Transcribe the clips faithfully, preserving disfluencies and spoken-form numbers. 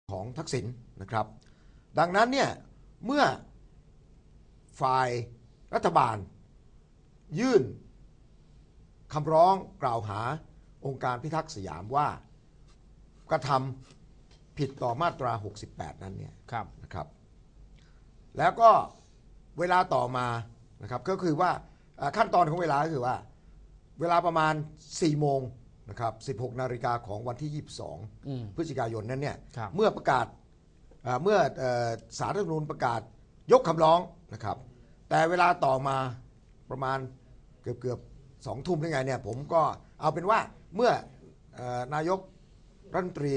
ของทักษิณนะครับดังนั้นเนี่ยเมื่อฝ่ายรัฐบาลยื่นคำร้องกล่าวหาองค์การพิทักษ์สยามว่ากระทำผิดต่อมาตราหกสิบแปดนั้นเนี่ยนะครับแล้วก็เวลาต่อมานะครับก็คือว่าขั้นตอนของเวลาก็คือว่าเวลาประมาณสี่โมงนะครับสิบหกนาฬิกาของวันที่ยี่สิบสองพฤศจิกายนนั้นเนี่ยเมื่อประกาศเมื่อศาลรัฐธรรมนูญประกาศยกคำร้องนะครับแต่เวลาต่อมาประมาณเกือบเกือบสองทุ่มได้ไงเนี่ยผมก็เอาเป็นว่าเมื่อนายกรัฐมนตรี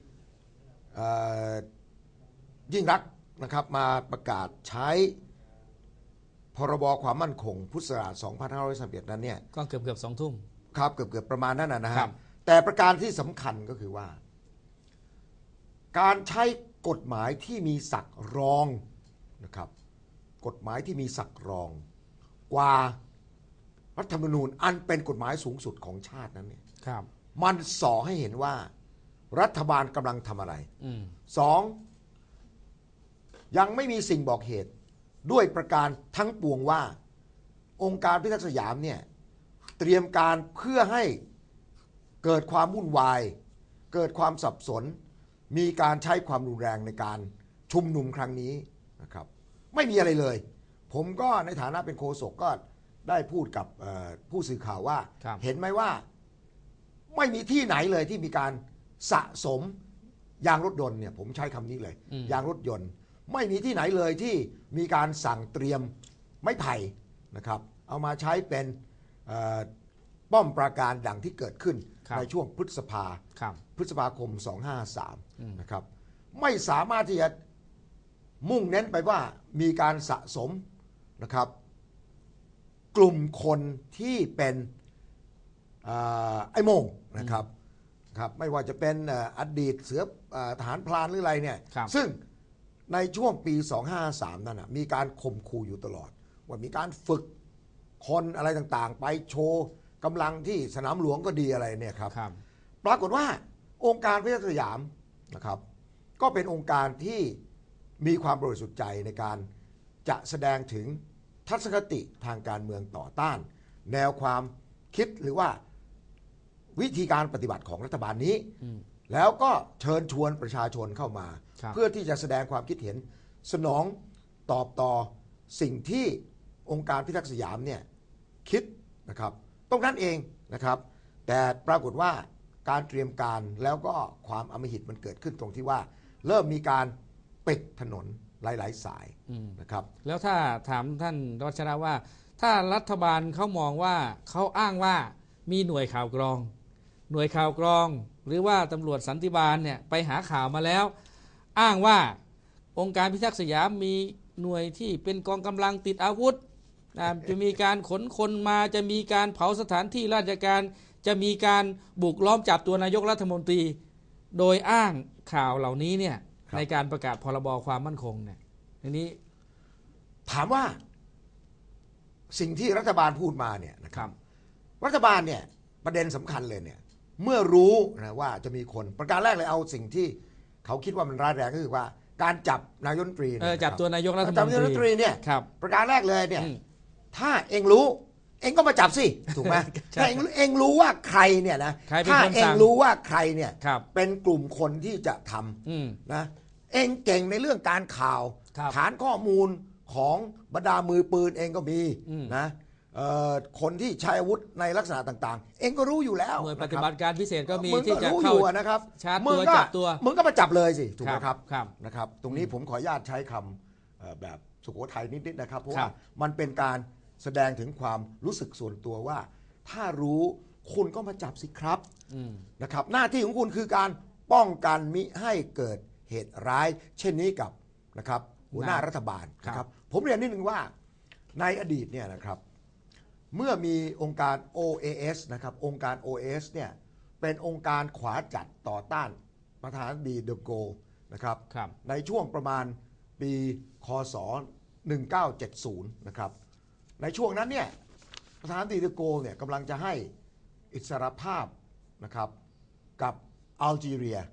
ยิ่งรักนะครับมาประกาศใช้พรบความมั่นคงพุทธศักราชสองพันห้าร้อยสามสิบเอ็ดนั้นเนี่ยก็เกือบเกือบสองทุ่มครับเกือบเกือบประมาณนั้นนะครับแต่ประการที่สำคัญก็คือว่าการใช้กฎหมายที่มีศักดิ์รองนะครับกฎหมายที่มีศักดิ์รองกว่ารัฐธรรมนูญอันเป็นกฎหมายสูงสุดของชาตินั้นเนี่ยมันส่อให้เห็นว่ารัฐบาลกำลังทำอะไรสองยังไม่มีสิ่งบอกเหตุด้วยประการทั้งปวงว่าองค์การพิทักษ์สยามเนี่ยเตรียมการเพื่อให้เกิดความวุ่นวายเกิดความสับสนมีการใช้ความรุนแรงในการชุมนุมครั้งนี้นะครับไม่มีอะไรเลยผมก็ในฐานะเป็นโฆษกก็ได้พูดกับผู้สื่อข่าวว่าเห็นไหมว่าไม่มีที่ไหนเลยที่มีการสะสมยางรถยนต์เนี่ยผมใช้คำนี้เลยยางรถยนต์ไม่มีที่ไหนเลยที่มีการสั่งเตรียมไม้ไผ่นะครับเอามาใช้เป็นป้อมปราการดังที่เกิดขึ้นในช่วงพฤษภาพฤษภาคมสองห้าห้าสามนะครับไม่สามารถที่จะมุ่งเน้นไปว่ามีการสะสมนะครับกลุ่มคนที่เป็นไอ้โม่งนะครับครับไม่ว่าจะเป็นอดีตเสือทหารพรานหรืออะไรเนี่ยซึ่งในช่วงปีสองห้าห้าสามนั้นนะมีการข่มขู่อยู่ตลอดว่ามีการฝึกคนอะไรต่างๆไปโชว์กำลังที่สนามหลวงก็ดีอะไรเนี่ยครับปรากฏว่าองค์การพิทักษ์สยามนะครับก็เป็นองค์การที่มีความบริสุทธิ์ใจในการจะแสดงถึงทัศนคติทางการเมืองต่อต้านแนวความคิดหรือว่าวิธีการปฏิบัติของรัฐบาลนี้แล้วก็เชิญชวนประชาชนเข้ามาเพื่อที่จะแสดงความคิดเห็นสนองตอบต่อสิ่งที่องค์การพิทักษ์สยามเนี่ยคิดนะครับตรงนั้นเองนะครับแต่ปรากฏว่าการเตรียมการแล้วก็ความอำมหิตมันเกิดขึ้นตรงที่ว่าเริ่มมีการปิดถนนหลายๆสายนะครับแล้วถ้าถามท่านรัชระว่าถ้ารัฐบาลเขามองว่าเขาอ้างว่ามีหน่วยข่าวกรองหน่วยข่าวกรองหรือว่าตำรวจสันติบาลเนี่ยไปหาข่าวมาแล้วอ้างว่าองค์การพิทักษ์สยามมีหน่วยที่เป็นกองกำลังติดอาวุธจะมีการขนคนมาจะมีการเผาสถานที่ราชการจะมีการบุกล้อมจับตัวนายกรัฐมนตรีโดยอ้างข่าวเหล่านี้เนี่ยในการประกาศพรบความมั่นคงเนี่ยทีนี้ถามว่าสิ่งที่รัฐบาลพูดมาเนี่ยนะครับรัฐบาลเนี่ยประเด็นสำคัญเลยเนี่ยเมื่อรู้นะว่าจะมีคนประการแรกเลยเอาสิ่งที่เขาคิดว่ามันร้ายแรงก็คือว่าการจับนายกรัฐมนตรีจับตัวนายกรัฐมนตรีจับนายกรัฐมนตรีเนี่ยประการแรกเลยเนี่ยถ้าเองรู้เองก็มาจับสิถูกไหมถ้าเองเองรู้ว่าใครเนี่ยนะถ้าเองรู้ว่าใครเนี่ยเป็นกลุ่มคนที่จะทำนะเองเก่งในเรื่องการข่าวฐานข้อมูลของบรรดามือปืนเองก็มีนะคนที่ใช้อาวุธในลักษณะต่างๆเองก็รู้อยู่แล้วหน่วยปฏิบัติการพิเศษก็มีที่จะเข้านะครับชาร์จตัวจับตัวมึงก็มาจับเลยสิถูกไหมครับนะครับตรงนี้ผมขออนุญาตใช้คำแบบสุโขทัยนิดๆนะครับเพราะว่ามันเป็นการแสดงถึงความรู้สึกส่วนตัวว่าถ้ารู้คุณก็มาจับสิครับนะครับหน้าที่ของคุณคือการป้องกันมิให้เกิดเหตุร้ายเช่นนี้กับนะครับหัวหน้ารัฐบาลนะครับผมเรียนนิดนึงว่าในอดีตเนี่ยนะครับเมื่อมีองค์การ โอ เอ เอส นะครับองค์การ โอ เอ เอส เนี่ยเป็นองค์การขวาจัดต่อต้านประธานาธิบดีเดอโกนะครับในช่วงประมาณปีคศหนึ่งเก้าเจ็ดศูนย์นะครับในช่วงนั้นเนี่ยประธานาธิบดีเดอโกเนี่ยกำลังจะให้อิสรภาพนะครับกับอัลจีเรีย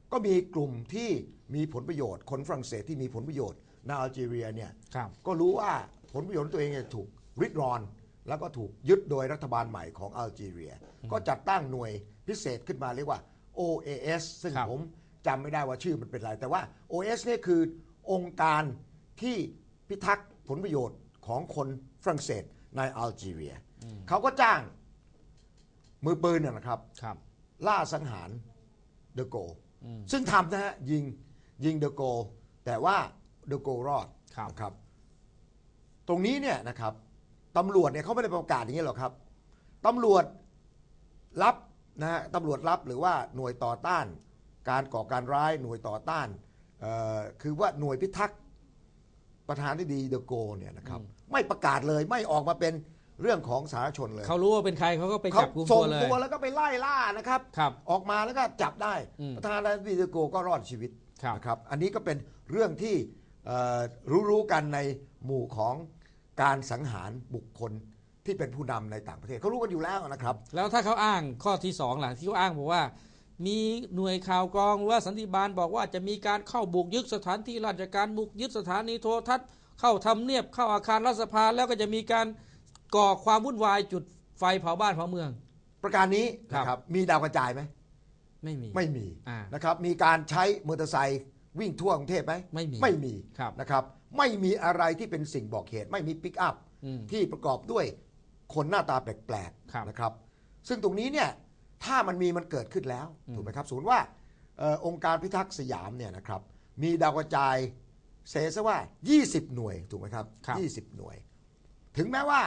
ก็มีกลุ่มที่มีผลประโยชน์คนฝรั่งเศสที่มีผลประโยชน์ในอัลจีเรียเนี่ยก็รู้ว่าผลประโยชน์ตัวเองจะถูกริดรอนแล้วก็ถูกยึดโดยรัฐบาลใหม่ของอัลจีเรียก็จัดตั้งหน่วยพิเศษขึ้นมาเรียกว่า โอ เอ เอส ซึ่งผมจำไม่ได้ว่าชื่อมันเป็นอะไรแต่ว่า โอ เอ เอส นี่คือองค์การที่พิทักษ์ผลประโยชน์ของคนฝรั่งเศสในอัลจีเรียเขาก็จ้างมือปืนนะครับล่าสังหารเดอโกซึ่งทำนะฮะยิงยิงเดอโกแต่ว่าเดอโกรอดครับตรงนี้เนี่ยนะครับตำรวจเนี่ยเขาไม่ได้ประกาศอย่างนี้หรอกครับตำรวจรับนะฮะตำรวจรับหรือว่าหน่วยต่อต้านการก่อการร้ายหน่วยต่อต้านคือว่าหน่วยพิทักษ์ประธานาธิบดีเดอโกเนี่ยนะครับไม่ประกาศเลยไม่ออกมาเป็นเรื่องของสาธารณชนเลยเขารู้ว่าเป็นใครเขาก็ไปจับกุมตัวเลยส่งตัวแล้วก็ไปไล่ล่านะครับออกมาแล้วก็จับได้ประธานาธิบดีเดอโกก็รอดชีวิตนะครับอันนี้ก็เป็นเรื่องที่รู้ๆกันในหมู่ของการสังหารบุคคลที่เป็นผู้นำในต่างประเทศเขารู้กันอยู่แล้วนะครับแล้วถ้าเขาอ้างข้อที่สองหลังที่เขาอ้างบอกว่ามีหน่วยข่าวกรองหรือว่าสันติบาลบอกว่าจะมีการเข้าบุกยึดสถานที่ราชการบุกยึดสถานีโทรทัศน์เข้าทำเนียบเข้าอาคารรัฐสภาแล้วก็จะมีการก่อความวุ่นวายจุดไฟเผาบ้านเผาเมืองประการนี้นะครับมีดาวกระจายไหมไม่มีไม่มีนะครับมีการใช้มอเตอร์ไซค์วิ่งทั่วกรุงเทพไหมไม่มีไม่มีนะครับไม่มีอะไรที่เป็นสิ่งบอกเหตุไม่มีปิกอัพที่ประกอบด้วยคนหน้าตาแปลกๆนะครับซึ่งตรงนี้เนี่ยถ้ามันมีมันเกิดขึ้นแล้วถูกไหมครับสมมติว่าองค์การพิทักษ์สยามเนี่ยนะครับมีดาวกระจายเสียซะว่ายี่สิบหน่วยถูกไหมครับยี่สิบหน่วยถึงแม้ว่า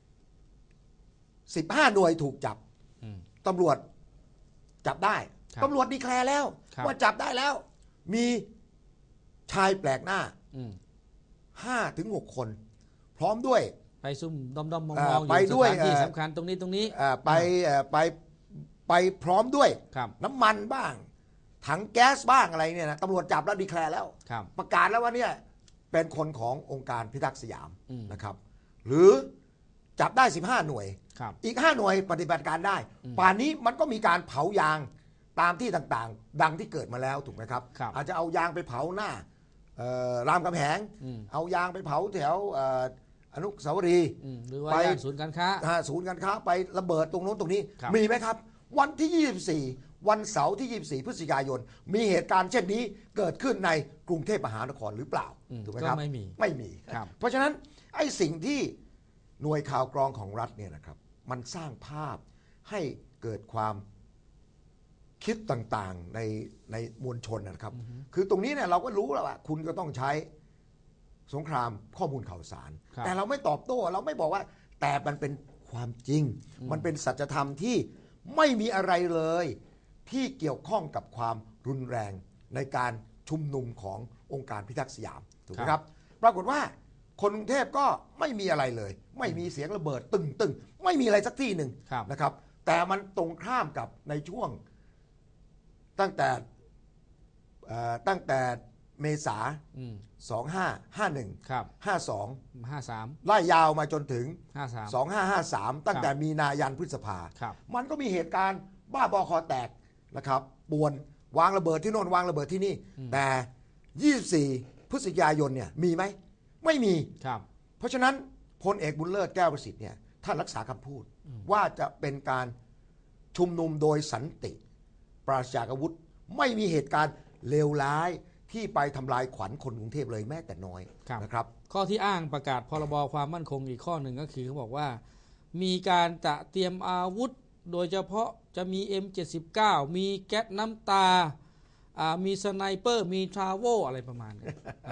สิบห้าหน่วยถูกจับตำรวจจับได้ตำรวจดีแคลร์แล้วว่าจับได้แล้วมีชายแปลกหน้าห้าถึงหกคนพร้อมด้วยไปซุ่มดอมดอมมองมองอยู่สถานที่สำคัญตรงนี้ตรงนี้ไปไปไปพร้อมด้วยน้ำมันบ้างถังแก๊สบ้างอะไรเนี่ยนะตำรวจจับแล้วดีแคลร์แล้วประกาศแล้วว่าเนี่ยเป็นคนขององค์การพิทักษ์สยามนะครับหรือจับได้สิบห้าหน่วยอีกห้าหน่วยปฏิบัติการได้ป่านนี้มันก็มีการเผายางตามที่ต่างๆดังที่เกิดมาแล้วถูกไหมครับอาจจะเอายางไปเผาหน้ารามคำแหงเอายางไปเผาแถวอนุสาวรีย์หรือว่าศูนย์การค้าศูนย์การค้าไประเบิดตรงโน้นตรงนี้มีไหมครับวันที่ยี่สิบสี่วันเสาร์ที่ยี่สิบสี่พฤศจิกายนมีเหตุการณ์เช่นนี้เกิดขึ้นในกรุงเทพมหานครหรือเปล่าถูกไหมครับไม่มีไม่มีเพราะฉะนั้นไอ้สิ่งที่หน่วยข่าวกรองของรัฐเนี่ยนะครับมันสร้างภาพให้เกิดความคิดต่างๆในในมวลชนนะครับคือตรงนี้เนี่ยเราก็รู้แล้วว่าคุณก็ต้องใช้สงครามข้อมูลข่าวสารแต่เราไม่ตอบโต้เราไม่บอกว่าแต่มันเป็นความจริงมันเป็นสัจธรรมที่ไม่มีอะไรเลยที่เกี่ยวข้องกับความรุนแรงในการชุมนุมขององค์การพิทักษ์สยามถูกไหมครับปรากฏว่าคนกรุงเทพก็ไม่มีอะไรเลยไม่มีเสียงระเบิดตึงตึงไม่มีอะไรสักที่หนึ่งนะครับแต่มันตรงข้ามกับในช่วงตั้งแต่ตั้งแต่เมษาสองห้าห้าหนึ่ง ห้าสองห้าสามไล่ยาวมาจนถึงสองห้าห้าสามตั้งแต่มีนายันพฤษภามันก็มีเหตุการณ์บ้าบอคอแตกนะครับป่วนวางระเบิดที่โน่นวางระเบิดที่นี่แต่ยี่สิบสี่พฤศจิกายนเนี่ยมีไหมไม่มีเพราะฉะนั้นพลเอกบุญเลิศแก้วประสิทธิ์เนี่ยท่านรักษาคำพูดว่าจะเป็นการชุมนุมโดยสันติปราศจากอาวุธไม่มีเหตุการณ์เลวร้ายที่ไปทำลายขวัญคนกรุงเทพเลยแม้แต่น้อยนะครับข้อที่อ้างประกาศพรบความมั่นคงอีกข้อหนึ่งก็คือเขาบอกว่ามีการจะเตรียมอาวุธโดยเฉพาะจะมี เอ็ม เจ็ดสิบเก้า มีแก๊สน้ำตามีสไนเปอร์มีทราโวอะไรประมาณนี้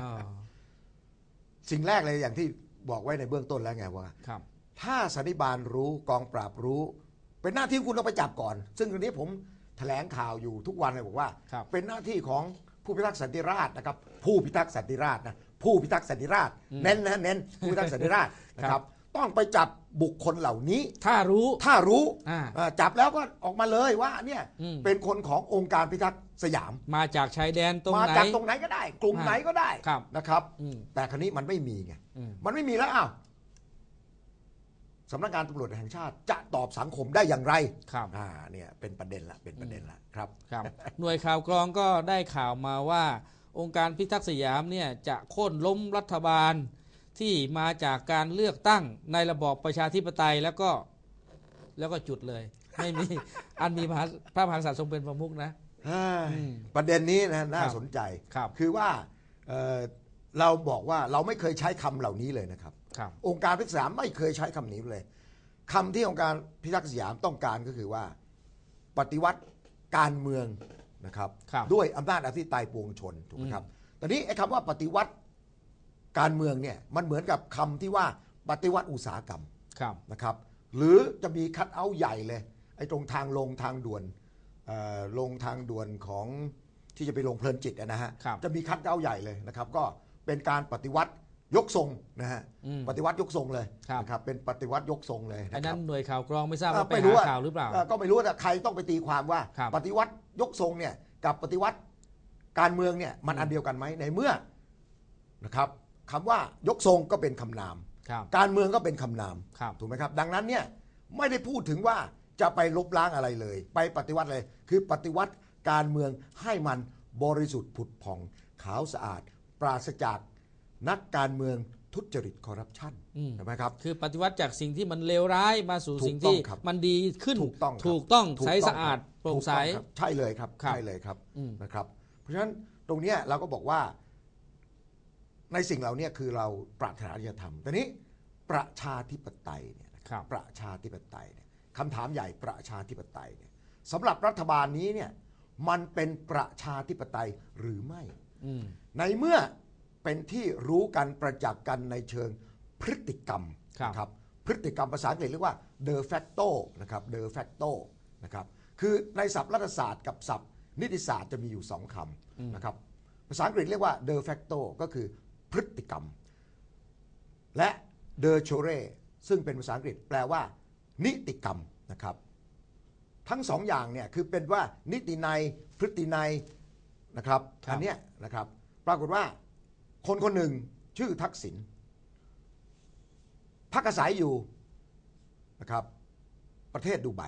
สิ่งแรกเลยอย่างที่บอกไว้ในเบื้องต้นแล้วไงว่าถ้าสันนิบาลรู้กองปราบรู้เป็นหน้าที่คุณต้องไปจับก่อนซึ่งตรงนี้ผมแถลงข่าวอยู่ทุกวันเลยบอกว่าเป็นหน้าที่ของผู้พิทักษ์สันติราษฎร์นะครับผู้พิทักษ์สันติราษฎร์นะผู้พิทักษ์สันติราษฎร์เน้นนะเน้นผู้พิทักษ์สันติราษฎร์นะครับต้องไปจับบุคคลเหล่านี้ถ้ารู้ถ้ารู้จับแล้วก็ออกมาเลยว่าเนี่ยเป็นคนขององค์การพิทักษ์สยามมาจากชายแดนตรงไหนมาจากตรงไหนก็ได้กลุ่มไหนก็ได้นะครับแต่คราวนี้มันไม่มีไงมันไม่มีแล้วอ้าวสำนักงานตำรวจแห่งชาติจะตอบสังคมได้อย่างไรครับอ่าเนี่ยเป็นประเด็นละเป็นประเด็นละครับครับ หน่วยข่าวกรองก็ได้ข่าวมาว่า องค์การพิทักษ์สยามเนี่ยจะโค่นล้มรัฐบาลที่มาจากการเลือกตั้งในระบอบประชาธิปไตยแล้วก็แล้วก็จุดเลย ไม่มี อันมีพระมหากษัตริย์ทรงเป็นประมุขนะประเด็นนี้นะน่าสนใจครับคือว่าเอ่อเราบอกว่าเราไม่เคยใช้คำเหล่านี้เลยนะครับครับองค์การพิทักษ์สยามไม่เคยใช้คำนี้เลยคำที่องค์การพิทักษ์สยามต้องการก็คือว่าปฏิวัติการเมืองนะครับครับด้วยอำนาจอธิปไตยปวงชนถูกไหมครับตอนนี้ไอ้คำว่าปฏิวัติการเมืองเนี่ยมันเหมือนกับคำที่ว่าปฏิวัติอุตสาหกรรมครับนะครับหรือจะมีคัทเอาท์ใหญ่เลยไอ้ตรงทางลงทางด่วนเอ่อลงทางด่วนของที่จะไปลงเพลินจิตนะฮะครับจะมีคัทเอาท์ใหญ่เลยนะครับก็เป็นการปฏิวัติยกทรงนะฮะอืมปฏิวัติยกทรงเลยครับนะครับเป็นปฏิวัติยกทรงเลยอันนะคนั้รันบหน่วยข่าวกรองไม่ทราบเอ่อว่าไปไม่รู้หาว่าข่าวหรือเปล่าเอ่อก็ไม่รู้แต่ใครต้องไปตีความว่าครับปฏิวัติยกทรงเนี่ยกับปฏิวัติการเมืองเนี่ยมันอันเดียวกันไหมในเมื่อนะครับคำว่ายกทรงก็เป็นคำนามครับการเมืองก็เป็นคำนามครับถูกไหมครับดังนั้นเนี่ยไม่ได้พูดถึงว่าจะไปลบล้างอะไรเลย ไปปฏิวัติเลยคือปฏิวัติการเมืองให้มันบริสุทธิ์ผุดผ่องขาวสะอาด ปราศจากนักการเมืองทุจริตคอร์รัปชันอืมใช่ไหมครับคือปฏิวัติจากสิ่งที่มันเลวร้ายมาสู่ถูกสิ่งที่ต้องครับมันดีขึ้นถูกต้องครับถูกต้องถูกใสต้องสะอาดครับโปร่งใสถูกต้องครับใช่เลยครับครับใช่เลยครับอืมนะครับ เพราะฉะนั้นตรงเนี้ยเราก็บอกว่าในสิ่งเหล่านี้คือเราปรารถนาที่จะทำแต่นี้ประชาธิปไตยเนี่ยนะคครัรับบ ประชาธิปไตยเนี่ยคำถามใหญ่ประชาธิปไตยเนี่ยสำหรับรัฐบาลนี้เนี่ยมันเป็นประชาธิปไตยหรือไม่อืมในเมื่อเป็นที่รู้กันประจักษ์กันในเชิงพฤติกรรมครับนะครับพฤติกรรมภาษาอังกฤษเรียกว่า de facto นะครับ de facto นะครับคือในศัพท์รัฐศาสตร์กับศัพท์นิติศาสตร์จะมีอยู่สองคำนะครับภาษาอังกฤษเรียกว่า de facto ก็คือพฤติกรรม และ de jure ซึ่งเป็นภาษาอังกฤษแปลว่า นิติกรรมนะครับทั้งสองอย่างเนี่ยคือเป็นว่านิตินัยพฤตินัยนะครับครับอันเนี้ยนะครับปรากฏว่าคนคนหนึ่งชื่อทักษิณพักอาศัยอยู่นะครับประเทศดูไบ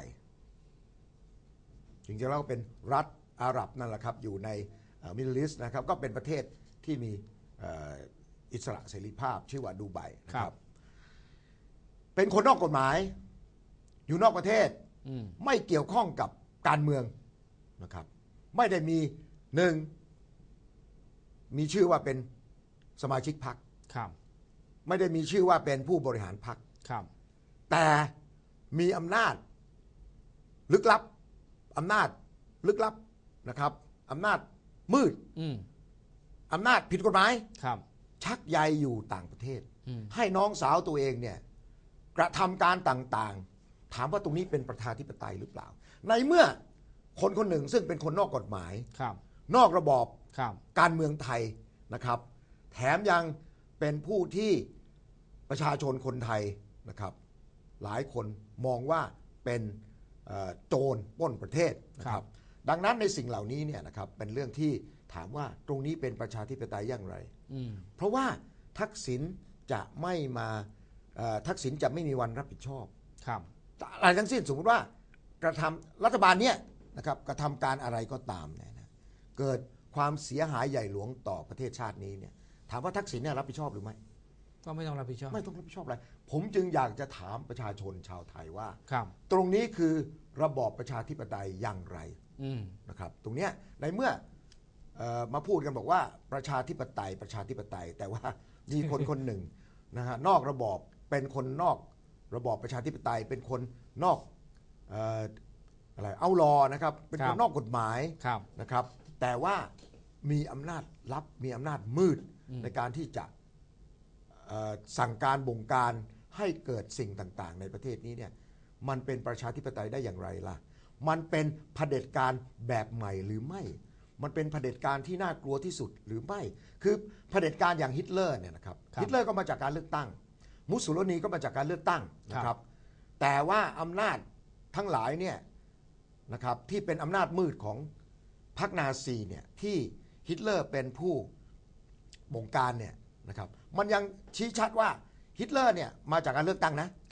จริงๆแล้วก็เป็นรัฐอาหรับนั่นแหละครับอยู่ในมิดเดิลอีสต์นะครับก็เป็นประเทศที่มีเอ่ออิสระเสรีภาพชื่อว่าดูไบนะคครัรับบ เป็นคนนอกกฎหมายอยู่นอกประเทศอืมไม่เกี่ยวข้องกับการเมืองนะครับไม่ได้มีหนึ่งมีชื่อว่าเป็นสมาชิกพรรคครับไม่ได้มีชื่อว่าเป็นผู้บริหารพรรคครับแต่มีอำนาจลึกลับอำนาจลึกลับนะครับอำนาจมืดอืมอำนาจผิดกฎหมายครับชักใยอยู่ต่างประเทศอืมให้น้องสาวตัวเองเนี่ยกระทำการต่างๆ ถามว่าตรงนี้เป็นประชาธิปไตยหรือเปล่า ในเมื่อคนคนหนึ่งซึ่งเป็นคนนอกกฎหมายครับนอกระบอบครับการเมืองไทยนะครับ แถมยังเป็นผู้ที่ประชาชนคนไทยนะครับ หลายคนมองว่าเป็นเอ่อโจรปล้นประเทศนะคครัรับ บ ดังนั้นในสิ่งเหล่านี้เนี่ยนะครับเป็นเรื่องที่ถามว่าตรงนี้เป็นประชาธิปไตยอย่างไรอืมเพราะว่าทักษิณจะไม่มาเอ่อทักษิณจะไม่มีวันรับผิดชอบครับอะไรทั้งสิ้นสมมติว่ากระทำรัฐบาลเนี้ยนะครับกระทำการอะไรก็ตามเนี่ยนะเกิดความเสียหายใหญ่หลวงต่อประเทศชาตินี้เนี่ยถามว่าทักษิณเนี่ยรับผิดชอบหรือไม่ก็ไม่ต้องรับผิดชอบไม่ต้องรับผิดชอบอะไรผมจึงอยากจะถามประชาชนชาวไทยว่าครับตรงนี้คือระบอบประชาธิปไตยอย่างไรอืมนะครับตรงเนี้ยในเมื่อเอ่อมาพูดกันบอกว่าประชาธิปไตยประชาธิปไตย แต่ว่ามีคนคนหนึ่งนะฮะนอกระบอบเป็นคนนอกระบอบประชาธิปไตย เป็นคนนอกเอ่ออะไรเอาลอนะครับเป็นคครับ นนอกกฎหมายครับนะครับ แต่ว่ามีอำนาจลับมีอำนาจมืดอืมในการที่จะเอ่อสั่งการบงการให้เกิดสิ่งต่างๆ ในประเทศนี้เนี่ยมันเป็นประชาธิปไตยได้อย่างไรล่ะ มันเป็นเผด็จการแบบใหม่หรือไม่ มันเป็นเผด็จการที่น่ากลัวที่สุดหรือไม่ คือเผด็จการอย่างฮิตเลอร์เนี่ยนะครับครับฮิตเลอร์ก็มาจากการเลือกตั้ง มุสโสโลนีก็มาจากการเลือกตั้งนะคครัรับบแต่ว่าอำนาจทั้งหลายเนี่ยนะครับที่เป็นอำนาจมืดของพรรคนาซีเนี่ยที่ฮิตเลอร์เป็นผู้บงการเนี่ยนะครับมันยังชี้ชัดว่าฮิตเลอร์เนี่ยมาจากการเลือกตั้งนะครับ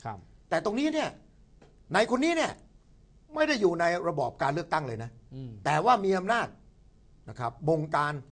แต่ตรงนี้เนี่ยในคนนี้เนี่ยไม่ได้อยู่ในระบอบการเลือกตั้งเลยนะอืมแต่ว่ามีอำนาจนะครับบงการ